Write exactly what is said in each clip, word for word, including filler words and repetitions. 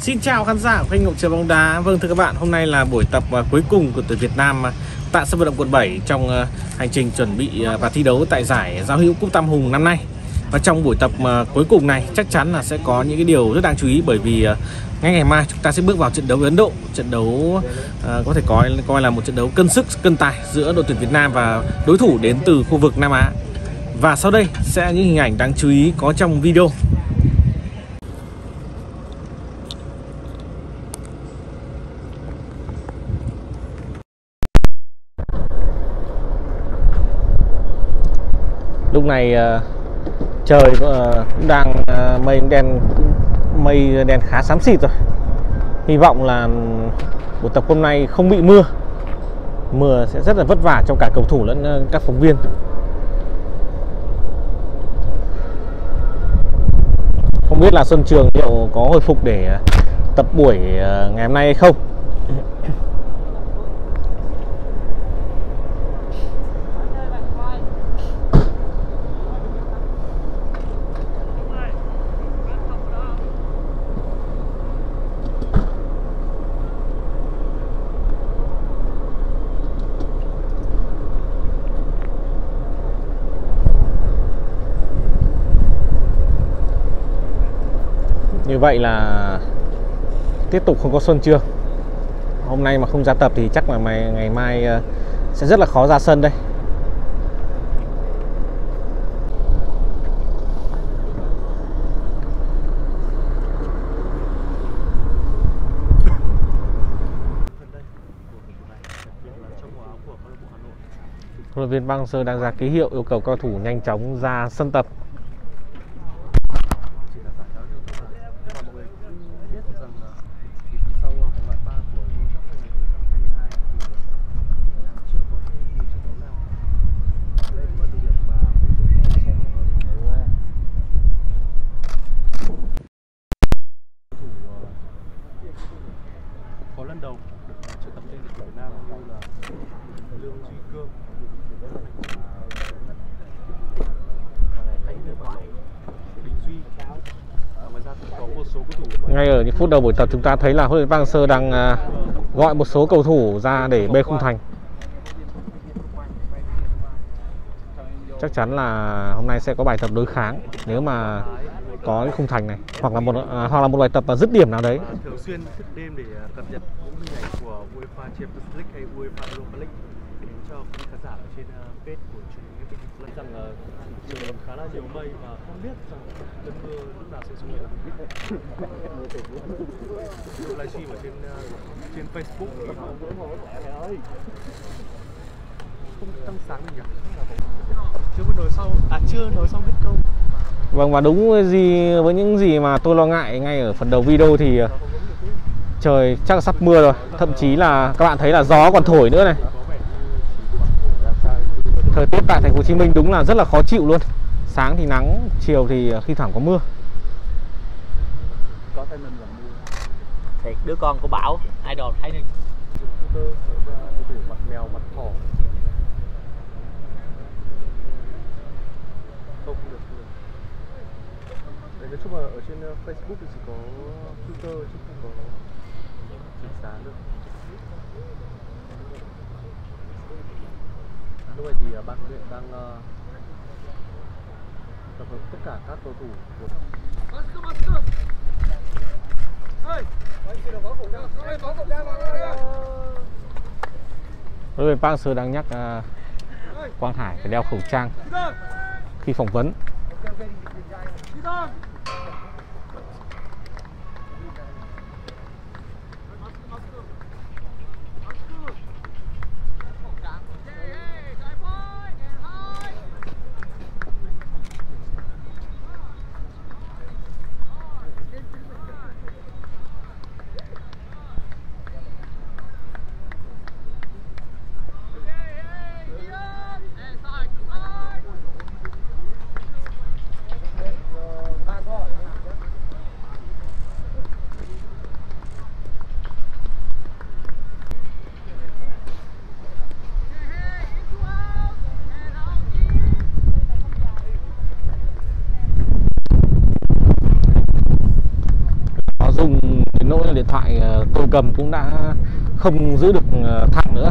Xin chào khán giả của kênh Ngọc Trời Bóng Đá. Vâng thưa các bạn, hôm nay là buổi tập cuối cùng của tuyển Việt Nam tại sân vận động quận bảy trong hành trình chuẩn bị và thi đấu tại giải giao hữu Cúp Tam Hùng năm nay. Và trong buổi tập cuối cùng này chắc chắn là sẽ có những cái điều rất đáng chú ý, bởi vì ngay ngày mai chúng ta sẽ bước vào trận đấu với Ấn Độ, trận đấu uh, có thể coi coi là một trận đấu cân sức cân tài giữa đội tuyển Việt Nam và đối thủ đến từ khu vực Nam Á. Và sau đây sẽ là những hình ảnh đáng chú ý có trong video. Lúc này uh, trời uh, cũng đang uh, mây đen mây đen khá xám xịt rồi. Hy vọng là buổi tập hôm nay không bị mưa. Mưa sẽ rất là vất vả cho cả cầu thủ lẫn uh, các phóng viên. Không biết là Xuân Trường liệu có hồi phục để uh, tập buổi uh, ngày hôm nay hay không. Như vậy là tiếp tục không có Xuân Trường. Hôm nay mà không ra tập thì chắc là mày, ngày mai sẽ rất là khó ra sân đây. Huấn luyện viên Park Hang-seo đang ra ký hiệu yêu cầu cầu thủ nhanh chóng ra sân tập. Có lần đầu được triệu tập lên tuyển Việt Nam là Lương Duy Cương, Bình Duy. Ngoài ra có một số cầu thủ. Ngay ở những phút đầu buổi tập chúng ta thấy là huấn luyện viên Park Hang-seo đang gọi một số cầu thủ ra để bê khung thành. Chắc chắn là hôm nay sẽ có bài tập đối kháng nếu mà có cái khung thành này, hoặc là một à, hoặc là một bài tập và dứt điểm nào đấy. Thường xuyên thức đêm để cập nhật những hình ảnh của UEFA Champions League hay UEFA Europa League để đến cho quý khán giả ở trên page của truyền hình ép pê tê Plus. Rằng là trời khá là nhiều mây và không biết rằng cơn mưa lúc nào sẽ xuất hiện. Livestream ở trên trên Facebook thì không tăng sáng được nhỉ? Chưa có nói sau, à chưa nói xong hết câu. Vâng, và đúng gì với những gì mà tôi lo ngại ngay ở phần đầu video thì trời chắc là sắp mưa rồi. Thậm chí là các bạn thấy là gió còn thổi nữa này. Thời tiết tại thành phố Hồ Chí Minh đúng là rất là khó chịu luôn. Sáng thì nắng, chiều thì khi thoảng có mưa. Có tên mình là mưa. Thiệt, đứa con của Bảo, idol thấy đi. Mặt mèo, mặt thỏ. Không được. Đấy, nói chung là ở trên Facebook thì chỉ có filter chứ không có chỉnh sáng được. Lúc này thì ban huấn luyện đang uh, tập hợp tất cả các cầu thủ của Huấn luyện viên Park Hang-seo đang nhắc uh, Quang Hải phải đeo khẩu trang khi phỏng vấn. người cầm cũng đã không giữ được thẳng nữa.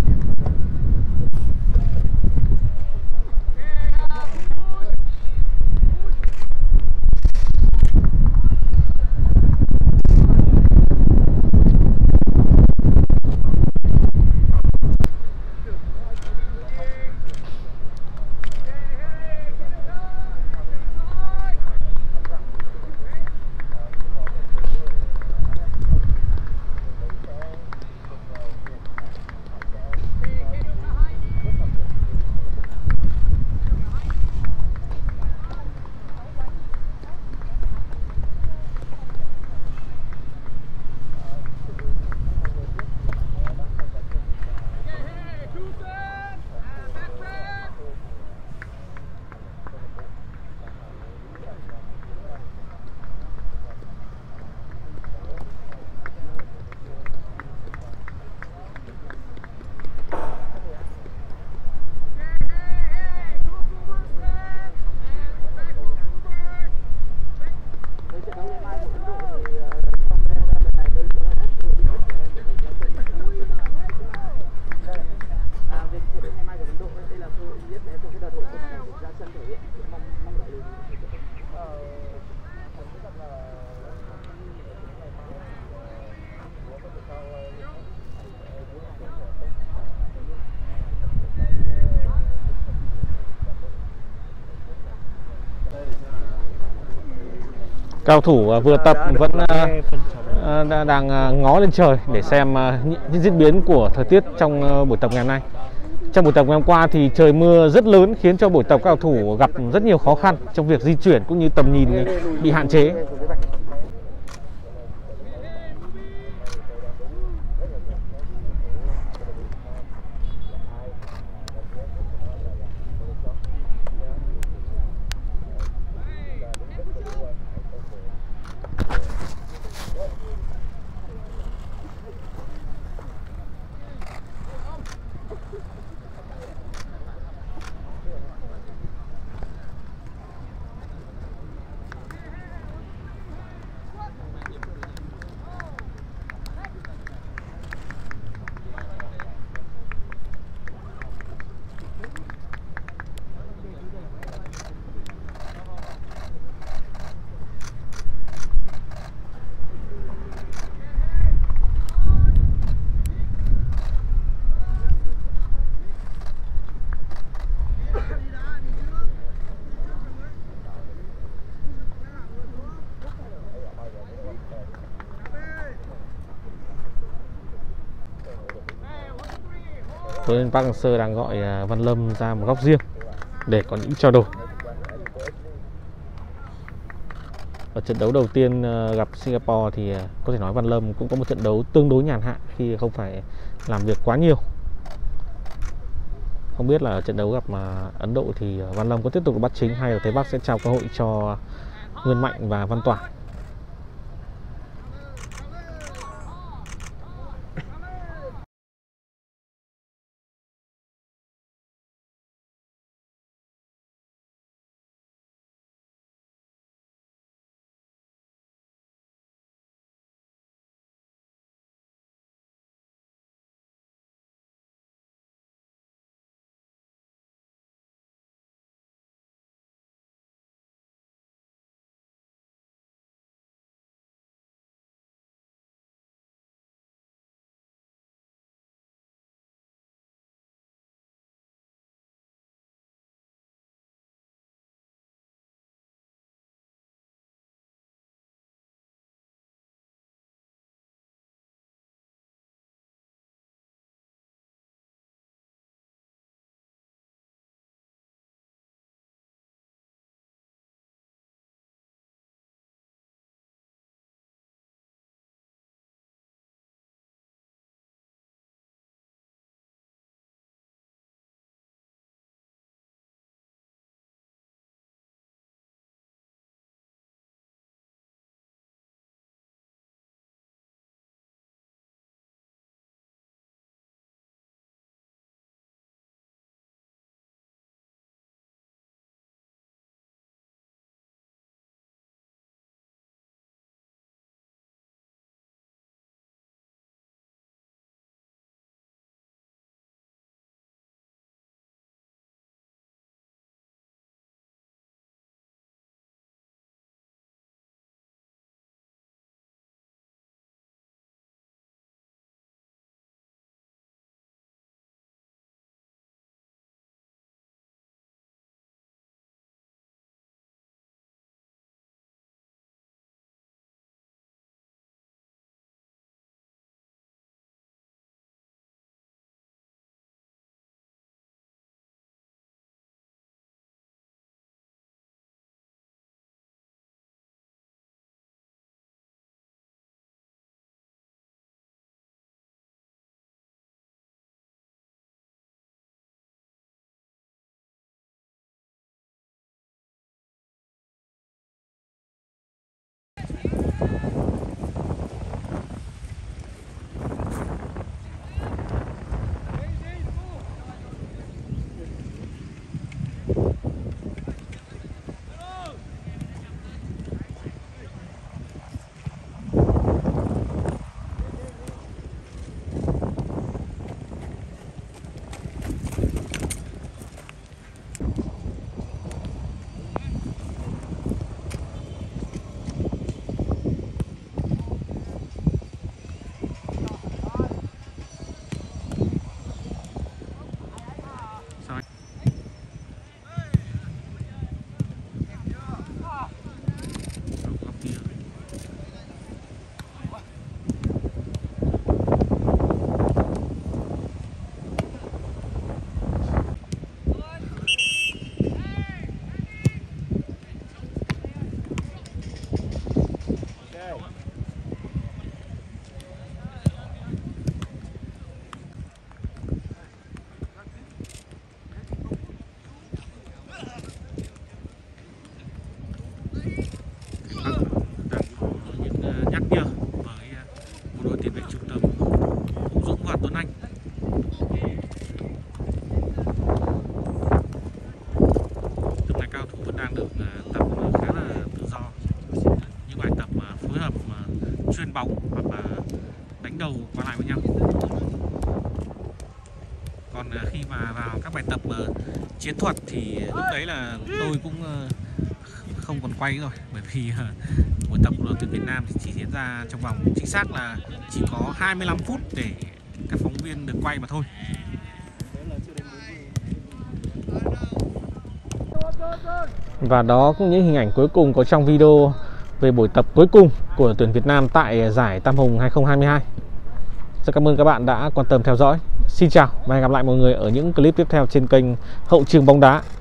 Cao thủ vừa tập vẫn đang ngó lên trời để xem những diễn biến của thời tiết trong buổi tập ngày hôm nay. Trong buổi tập ngày hôm qua thì trời mưa rất lớn khiến cho buổi tập cao thủ gặp rất nhiều khó khăn trong việc di chuyển cũng như tầm nhìn bị hạn chế. Huấn luyện viên Park Hang-seo đang gọi Văn Lâm ra một góc riêng để có những trao đổi. Ở trận đấu đầu tiên gặp Singapore thì có thể nói Văn Lâm cũng có một trận đấu tương đối nhàn hạ khi không phải làm việc quá nhiều. Không biết là trận đấu gặp Ấn Độ thì Văn Lâm có tiếp tục bắt chính hay là Thế Bắc sẽ trao cơ hội cho Nguyên Mạnh và Văn Toản. Chuyền bóng hoặc là đánh đầu qua lại với nhau. Còn khi mà vào các bài tập chiến thuật thì lúc đấy là tôi cũng không còn quay rồi, bởi vì buổi tập của đội tuyển Việt Nam thì chỉ diễn ra trong vòng chính xác là chỉ có hai mươi lăm phút để các phóng viên được quay mà thôi. Và đó cũng những hình ảnh cuối cùng có trong video về buổi tập cuối cùng của đội tuyển Việt Nam tại giải Tam Hùng hai không hai hai. Rất cảm ơn các bạn đã quan tâm theo dõi. Xin chào và hẹn gặp lại mọi người ở những clip tiếp theo trên kênh Hậu Trường Bóng Đá.